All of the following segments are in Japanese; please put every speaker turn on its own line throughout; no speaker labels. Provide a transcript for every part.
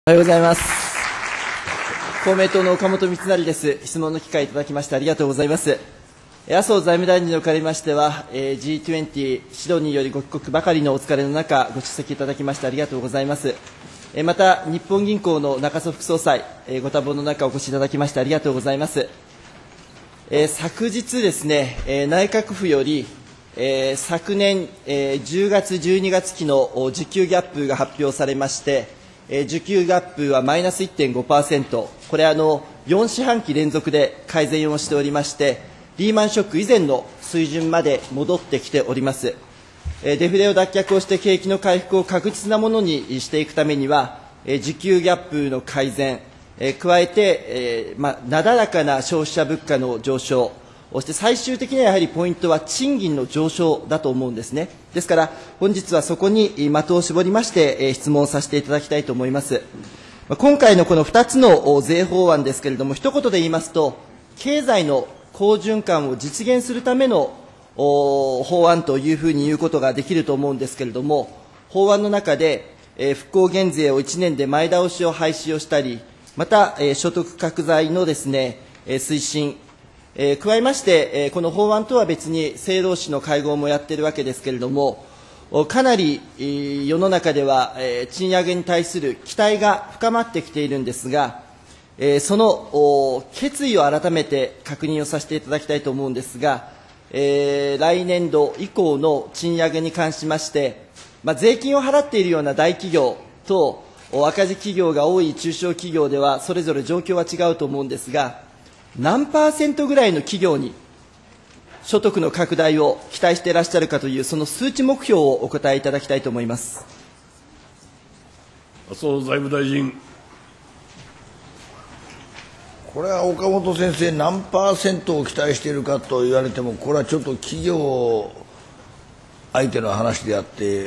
おはようございます。公明党の岡本三成です。質問の機会いただきましてありがとうございます。麻生財務大臣におかれましては、G20 シドニーよりご帰国ばかりのお疲れの中、ご出席いただきましてありがとうございます。また、日本銀行の中曽副総裁、ご多忙の中お越しいただきましてありがとうございます。昨日ですね、内閣府より、昨年、10月、12月期の需給ギャップが発表されまして、需給ギャップはマイナス 1.5%、これ4四半期連続で改善をしておりまして、リーマンショック以前の水準まで戻ってきております。デフレを脱却をして景気の回復を確実なものにしていくためには、需給ギャップの改善、加えて、なだらかな消費者物価の上昇、そして最終的にはやはりポイントは賃金の上昇だと思うんですね。ですから、本日はそこに的を絞りまして、質問をさせていただきたいと思います。今回のこの2つの税法案ですけれども、一言で言いますと、経済の好循環を実現するための法案というふうに言うことができると思うんですけれども、法案の中で、復興減税を1年で前倒しを廃止をしたり、また、所得拡大のですね、推進、加えまして、この法案とは別に政労使の会合もやっているわけですけれども、かなり世の中では賃上げに対する期待が深まってきているんですが、その決意を改めて確認をさせていただきたいと思うんですが、来年度以降の賃上げに関しまして、税金を払っているような大企業と赤字企業が多い中小企業ではそれぞれ状況は違うと思うんですが、何%ぐらいの企業に所得の拡大を期待していらっしゃるかという、その数値目標をお答えいただきたいと思います。
麻生財務大臣。
これは岡本先生、何%を期待しているかと言われても、これはちょっと企業相手の話であって、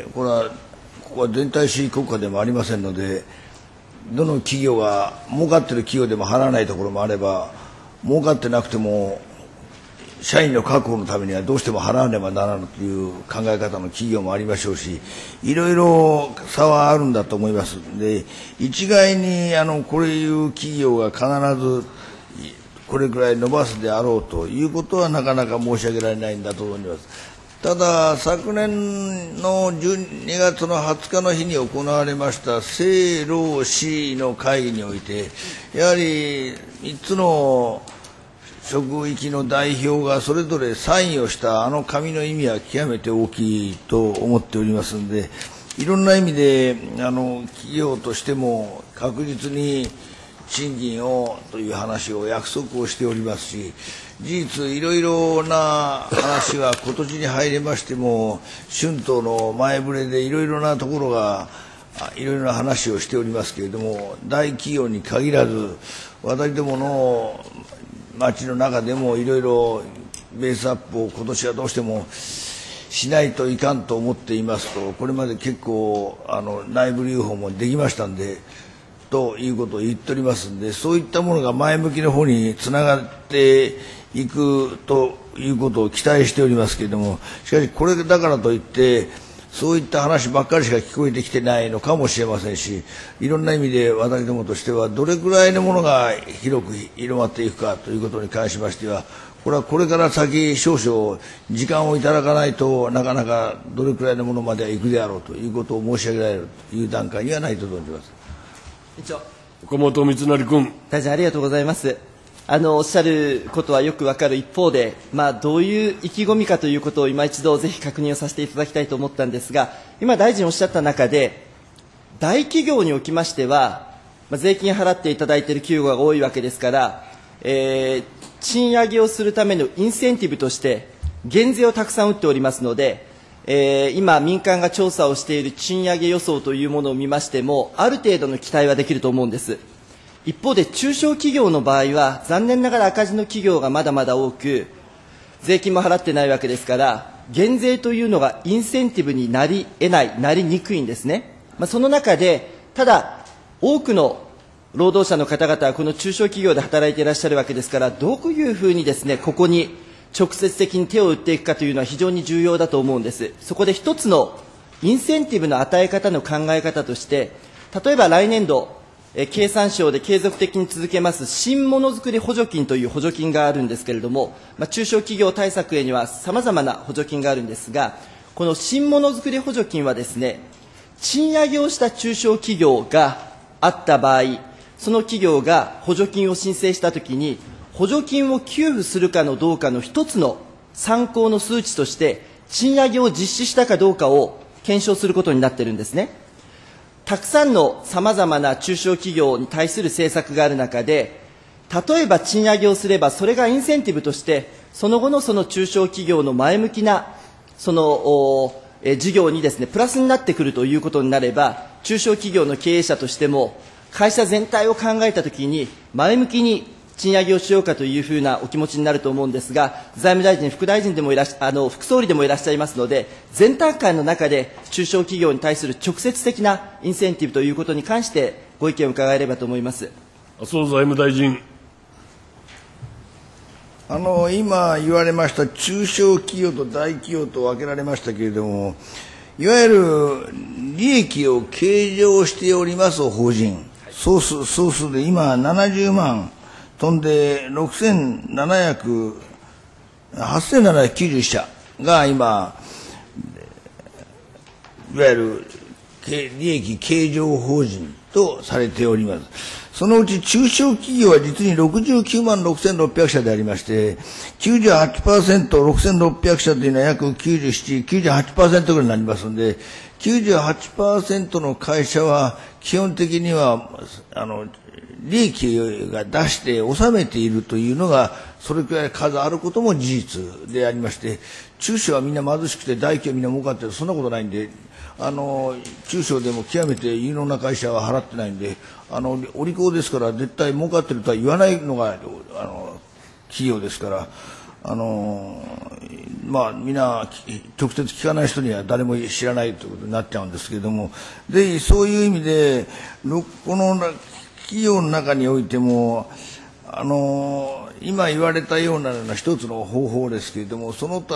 ここは全体主義国家でもありませんので、どの企業が、儲かっている企業でも払わないところもあれば、儲かってなくても社員の確保のためにはどうしても払わねばならぬという考え方の企業もありましょうし、いろいろ差はあるんだと思います。で、一概にこういう企業が必ずこれくらい伸ばすであろうということはなかなか申し上げられないんだと思います。ただ、昨年の12月の20日の日に行われました政労使の会議において、やはり3つの職域の代表がそれぞれサインをした紙の意味は極めて大きいと思っておりますので、いろんな意味で企業としても確実に賃金をという話を約束をしておりますし、事実いろいろな話は今年に入りましても春闘の前触れでいろいろなところがいろいろな話をしておりますけれども、大企業に限らず私どもの町の中でもいろいろベースアップを今年はどうしてもしないといかんと思っていますと、これまで結構内部留保もできましたんでということを言っておりますんで、そういったものが前向きの方につながっていくということを期待しておりますけれども、しかしこれだからといってそういった話ばっかりしか聞こえてきてないのかもしれませんし、いろんな意味で私どもとしてはどれくらいのものが広く広まっていくかということに関しましては、これはこれから先少々時間をいただかないとなかなかどれくらいのものまではいくであろうということを申し上げられるという段階にはないと存じます。
岡本三成君。
大臣ありがとうございます。おっしゃることはよくわかる一方で、どういう意気込みかということを今一度ぜひ確認をさせていただきたいと思ったんですが、今大臣おっしゃった中で、大企業におきましては、税金払っていただいている企業が多いわけですから、賃上げをするためのインセンティブとして、減税をたくさん打っておりますので、今民間が調査をしている賃上げ予想というものを見ましても、ある程度の期待はできると思うんです。一方で中小企業の場合は残念ながら赤字の企業がまだまだ多く、税金も払ってないわけですから、減税というのがインセンティブになり得ない、なりにくいんですね。その中で、ただ多くの労働者の方々はこの中小企業で働いていらっしゃるわけですから、どういうふうにですね、ここに直接的に手を打っていくかというのは非常に重要だと思うんです。そこで一つのインセンティブの与え方の考え方として、例えば来年度経産省で継続的に続けます新ものづくり補助金という補助金があるんですけれども、中小企業対策へにはさまざまな補助金があるんですが、この新ものづくり補助金はですね、賃上げをした中小企業があった場合、その企業が補助金を申請したときに、補助金を給付するかのどうかの一つの参考の数値として、賃上げを実施したかどうかを検証することになっているんですね。たくさんのさまざまな中小企業に対する政策がある中で、例えば賃上げをすれば、それがインセンティブとして、その後のその中小企業の前向きなその事業にですね、プラスになってくるということになれば、中小企業の経営者としても、会社全体を考えたときに、前向きに賃上げをしようかというふうなお気持ちになると思うんですが、財務大臣、副大臣でも副総理でもいらっしゃいますので、全体会の中で中小企業に対する直接的なインセンティブということに関してご意見を伺えればと思います。
麻生財務大臣。
今言われました中小企業と大企業と分けられましたけれども、いわゆる利益を計上しております法人、総数で今70万飛んで8791社が今、いわゆる利益計上法人とされております。そのうち中小企業は実に69万6600社でありまして、98%、6600社というのは約97、98% ぐらいになりますので、98% の会社は基本的には、利益が出して納めているというのが、それくらい数あることも事実でありまして、中小はみんな貧しくて大企業はみんな儲かってる、そんなことないんで、中小でも極めて有能な会社は払ってないんで、お利口ですから絶対儲かってるとは言わないのが企業ですから、みんな直接聞かない人には誰も知らないということになっちゃうんですけれども、でそういう意味でこの企業の中においても今言われたような一つの方法ですけれども、その他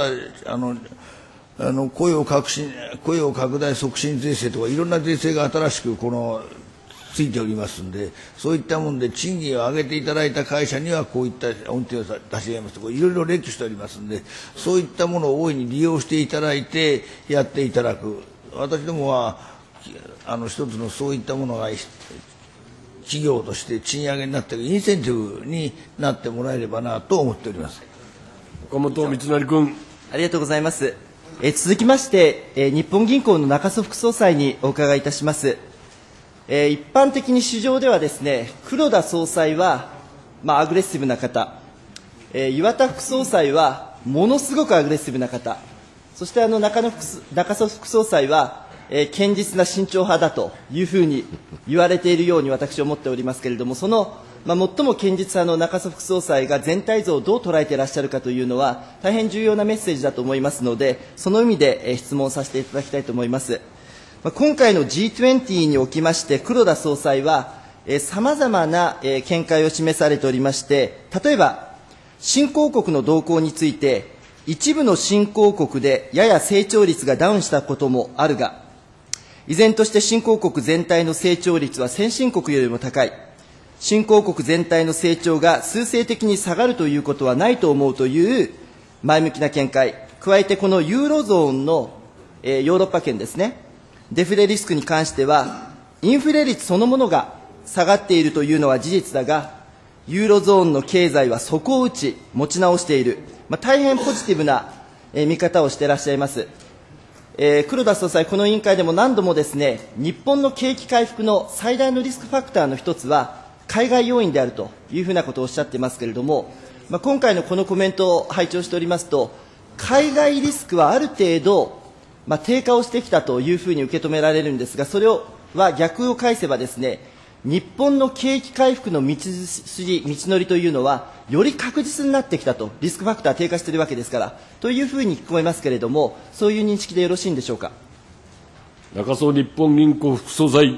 雇用拡大促進税制とかいろんな税制が新しくついておりますので、そういったもので賃金を上げていただいた会社にはこういった恩恵を差し上げますとかいろいろ列挙しておりますので、そういったものを大いに利用していただいてやっていただく。私どもは一つのそういったものが企業として賃上げになっているインセンティブになってもらえればなと思っております。
岡本光成君。
ありがとうございます。続きまして、日本銀行の中曽副総裁にお伺いいたします。一般的に市場ではですね、黒田総裁は、アグレッシブな方、岩田副総裁はものすごくアグレッシブな方、そして中曽副総裁は、堅実な慎重派だというふうに言われているように私は思っておりますけれども、その、最も堅実派の中曽副総裁が全体像をどう捉えていらっしゃるかというのは大変重要なメッセージだと思いますので、その意味で質問させていただきたいと思います。今回の G20 におきまして黒田総裁はさまざまな見解を示されておりまして、例えば新興国の動向について、一部の新興国でやや成長率がダウンしたこともあるが、依然として新興国全体の成長率は先進国よりも高い。新興国全体の成長が数勢的に下がるということはないと思うという前向きな見解、加えてこのユーロゾーンのヨーロッパ圏ですね、デフレリスクに関しては、インフレ率そのものが下がっているというのは事実だが、ユーロゾーンの経済は底を打ち、持ち直している、大変ポジティブな見方をしていらっしゃいます。黒田総裁、この委員会でも何度もですね、日本の景気回復の最大のリスクファクターの一つは、海外要因であるというふうなことをおっしゃっていますけれども、今回のこのコメントを拝聴しておりますと、海外リスクはある程度、低下をしてきたというふうに受け止められるんですが、それは逆を返せばですね、日本の景気回復の道のりというのは、より確実になってきたと、リスクファクター低下しているわけですから、というふうに聞こえますけれども、そういう認識でよろしいんでしょうか。
中曽日本銀行副総裁。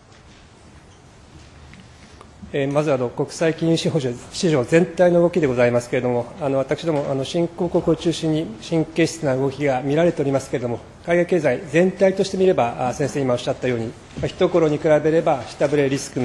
まず国際金融市場全体の動きでございますけれども、私ども新興国を中心に神経質な動きが見られておりますけれども、海外経済全体として見れば、先生今おっしゃったように、一頃に比べれば下振れリスクの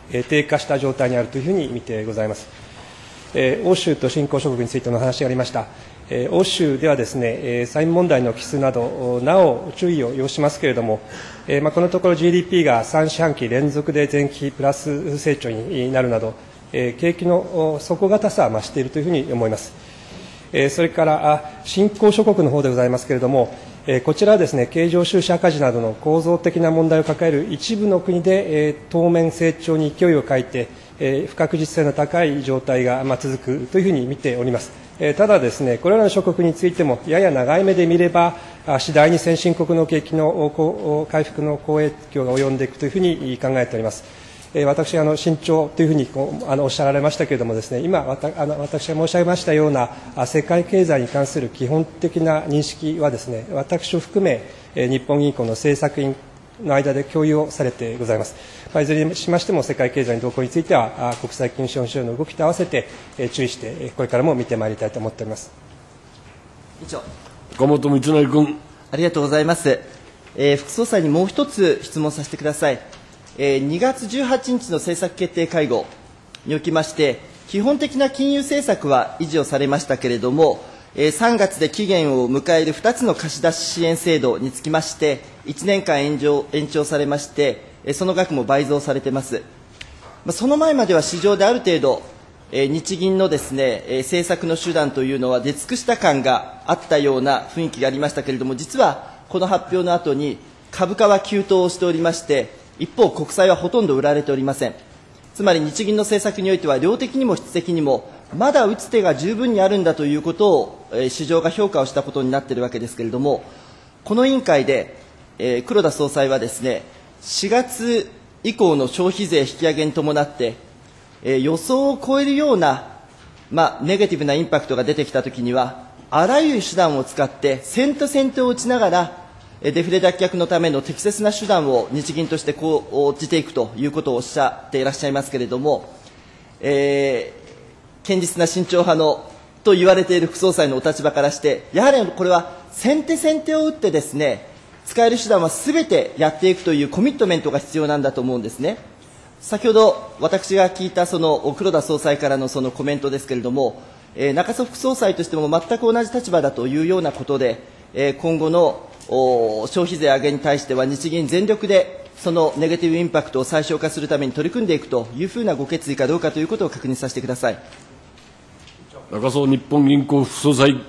低下した状態にあるというふうに見てございます。欧州と新興諸国についての話がありました。欧州ではですね、債務問題の基数など、なお注意を要しますけれども、このところ GDP が3四半期連続で前期プラス成長になるなど、景気の底堅さは増しているというふうに思います。それから新興諸国の方でございますけれども、こちらはですね、経常収支赤字などの構造的な問題を抱える一部の国で、当面成長に勢いを欠いて、不確実性の高い状態が続くというふうに見ております。ただですね、これらの諸国についても、やや長い目で見れば、次第に先進国の景気の回復の好影響が及んでいくというふうに考えております。私、慎重というふうにおっしゃられましたけれどもですね、今、私が申し上げましたような世界経済に関する基本的な認識はですね、私を含め、日本銀行の政策院の間で共有をされてございます。いずれにしましても、世界経済の動向については、国際金融資本市場の動きと合わせて注意して、これからも見てまいりたいと思っております。
以上。
岡本光成君。
ありがとうございます。副総裁にもう一つ質問させてください。2月18日の政策決定会合におきまして、基本的な金融政策は維持をされましたけれども、3月で期限を迎える2つの貸し出し支援制度につきまして、1年間延長されまして、その額も倍増されています。その前までは市場である程度、日銀のですね、政策の手段というのは出尽くした感があったような雰囲気がありましたけれども、実はこの発表の後に株価は急騰しておりまして、一方、国債はほとんど売られておりません。つまり日銀の政策においては、量的にも質的にも、まだ打つ手が十分にあるんだということを、市場が評価をしたことになっているわけですけれども、この委員会で、黒田総裁はですね、4月以降の消費税引き上げに伴って、予想を超えるような、ネガティブなインパクトが出てきたときには、あらゆる手段を使って、先手を打ちながら、デフレ脱却のための適切な手段を日銀として講じていくということをおっしゃっていらっしゃいますけれども、堅実な慎重派のと言われている副総裁のお立場からして、やはりこれは先手を打ってですね、使える手段はすべてやっていくというコミットメントが必要なんだと思うんですね。先ほど私が聞いたその黒田総裁からのそのコメントですけれども、中曽副総裁としても全く同じ立場だというようなことで、今後の消費税上げに対しては日銀全力でそのネガティブインパクトを最小化するために取り組んでいくというふうなご決意かどうかということを確認させてください。
中曽日本銀行副総裁。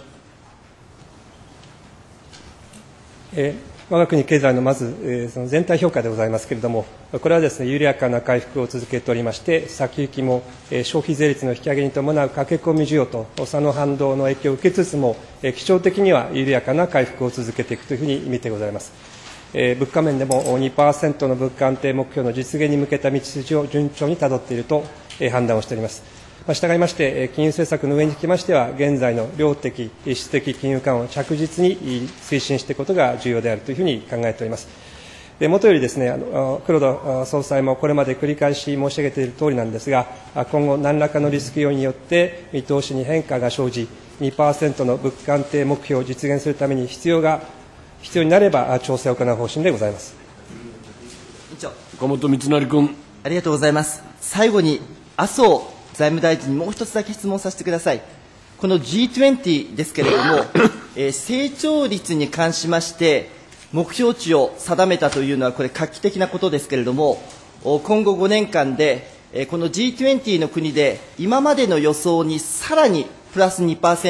我が国経済のまず、その全体評価でございますけれども、これはですね、緩やかな回復を続けておりまして、先行きも消費税率の引き上げに伴う駆け込み需要とその反動の影響を受けつつも、基調的には緩やかな回復を続けていくというふうに見てございます。物価面でも 2% の物価安定目標の実現に向けた道筋を順調にたどっていると判断をしております。従いまして、金融政策の上につきましては、現在の量的、質的金融緩和を着実に推進していくことが重要であるというふうに考えております。もとよりですね、黒田総裁もこれまで繰り返し申し上げているとおりなんですが、今後、何らかのリスク要因によって見通しに変化が生じ、2% の物価安定目標を実現するために必要になれば調整を行う方針でございます。
岡本光成君。
ありがとうございます。最後に麻生財務大臣にもう一つだけ質問させてください。この G20 ですけれども、成長率に関しまして目標値を定めたというのはこれ画期的なことですけれども、今後5年間でこの G20 の国で今までの予想にさらにプラス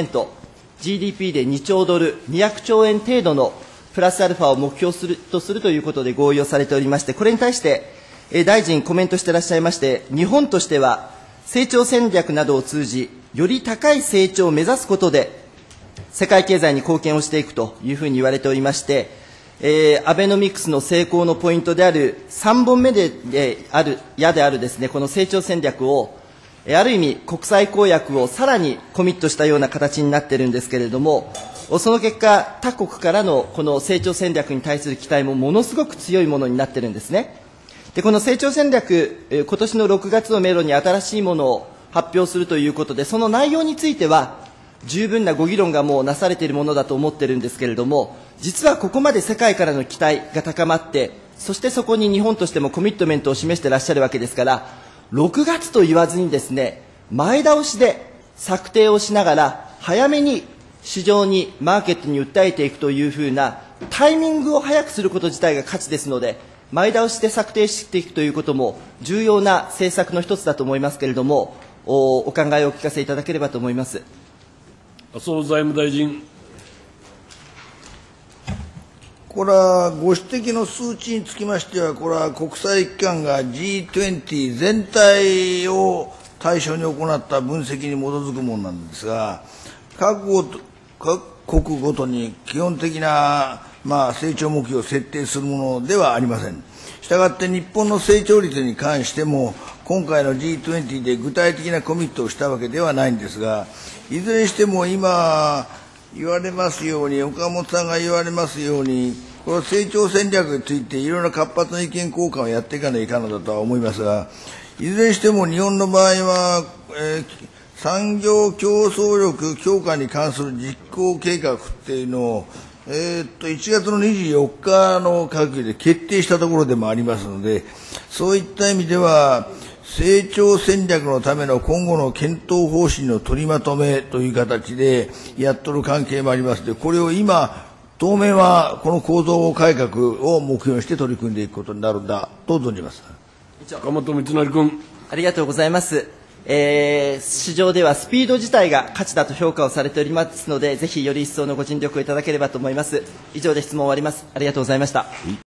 2%、GDP で2兆ドル、200兆円程度のプラスアルファを目標とするということで合意をされておりまして、これに対して大臣コメントしていらっしゃいまして、日本としては成長戦略などを通じ、より高い成長を目指すことで、世界経済に貢献をしていくというふうに言われておりまして、アベノミクスの成功のポイントである3本目であるですね、この成長戦略を、ある意味国際公約をさらにコミットしたような形になっているんですけれども、その結果、他国からのこの成長戦略に対する期待もものすごく強いものになっているんですね。で、この成長戦略、今年の6月をめどに新しいものを発表するということで、その内容については十分なご議論がもうなされているものだと思っているんですけれども、実はここまで世界からの期待が高まって、そしてそこに日本としてもコミットメントを示していらっしゃるわけですから、 6月と言わずにですね、前倒しで策定をしながら早めに市場にマーケットに訴えていくというふうなタイミングを早くすること自体が価値ですので、前倒しで策定していくということも重要な政策の一つだと思いますけれども、お考えをお聞かせいただければと思います。
麻生財務大臣。
これはご指摘の数値につきましては、これは国際機関が G20 全体を対象に行った分析に基づくものなんですが、各国ごとに基本的な、成長目標を設定するものではありません。したがって日本の成長率に関しても、今回の G20 で具体的なコミットをしたわけではないんですが、いずれにしても今言われますように、岡本さんが言われますように、この成長戦略についていろいろな活発な意見交換をやっていかないかんのだとは思いますが、いずれにしても日本の場合は、産業競争力強化に関する実行計画っていうのを、1月の24日の閣議で決定したところでもありますので、そういった意味では、成長戦略のための今後の検討方針の取りまとめという形でやっとる関係もありますので、これを今、当面はこの構造改革を目標にして取り組んでいくことになるんだと存じます。
岡本光成君。
ありがとうございます。市場ではスピード自体が価値だと評価をされておりますので、ぜひより一層のご尽力をいただければと思います。以上で質問を終わります。ありがとうございました。